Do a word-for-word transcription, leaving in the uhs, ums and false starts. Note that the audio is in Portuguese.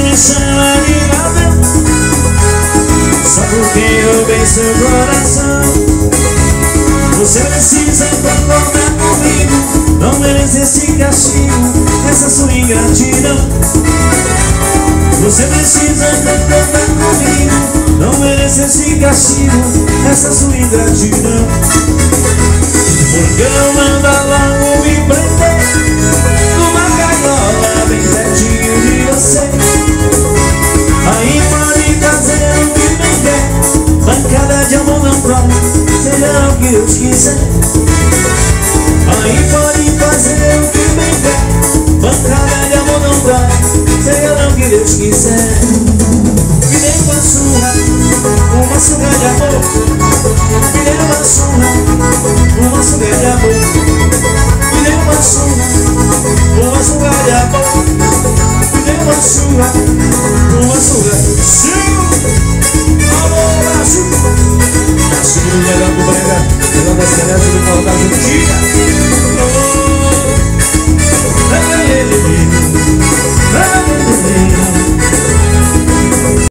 me chama de ladrão só porque roubei seu coração. Você precisa concordar comigo, não merece esse castigo, essa sua ingratidão. Você precisa concordar comigo, não merece esse castigo, essa sua ingratidão. Porque eu mando logo me prender numa gaiola bem pertinho de você. Aí pode fazer o que bem quer, bancada de amor não prova, seja o que Deus quiser. Aí pode fazer o que bem quer, bancada de amor não prova, seja o que Deus quiser. Me dê uma surra, uma surra de amor. Me dê uma surra, uma surra de amor. Me dê uma surra, uma surra de amor. Me dê uma surra, uma surra.